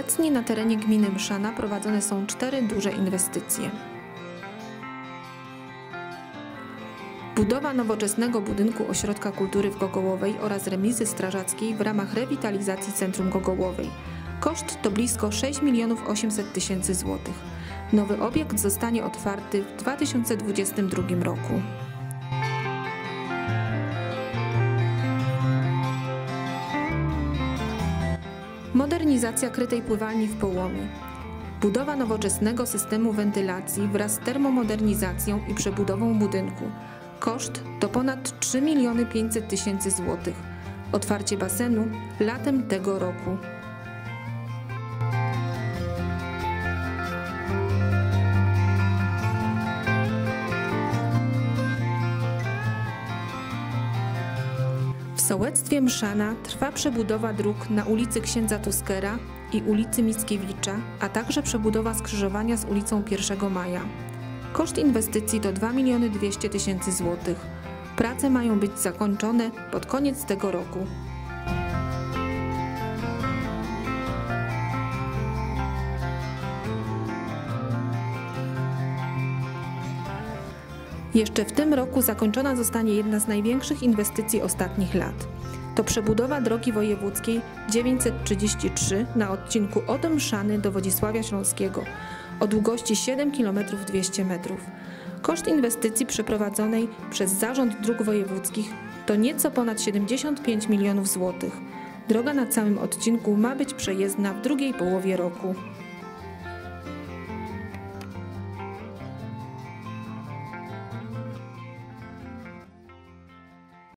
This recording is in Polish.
Obecnie na terenie gminy Mszana prowadzone są 4 duże inwestycje. Budowa nowoczesnego budynku Ośrodka Kultury w Gogołowej oraz remizy strażackiej w ramach rewitalizacji Centrum Gogołowej. Koszt to blisko 6 800 000 złotych. Nowy obiekt zostanie otwarty w 2022 roku. Modernizacja krytej pływalni w Połomie. Budowa nowoczesnego systemu wentylacji wraz z termomodernizacją i przebudową budynku. Koszt to ponad 3 500 000 złotych. Otwarcie basenu latem tego roku. W sołectwie Mszana trwa przebudowa dróg na ulicy Księdza Tuskera i ulicy Mickiewicza, a także przebudowa skrzyżowania z ulicą 1 Maja. Koszt inwestycji to 2 200 000 złotych. Prace mają być zakończone pod koniec tego roku. Jeszcze w tym roku zakończona zostanie jedna z największych inwestycji ostatnich lat. To przebudowa drogi wojewódzkiej 933 na odcinku od Mszany do Wodzisławia Śląskiego o długości 7 200 m. Koszt inwestycji przeprowadzonej przez Zarząd Dróg Wojewódzkich to nieco ponad 75 milionów złotych. Droga na całym odcinku ma być przejezdna w drugiej połowie roku.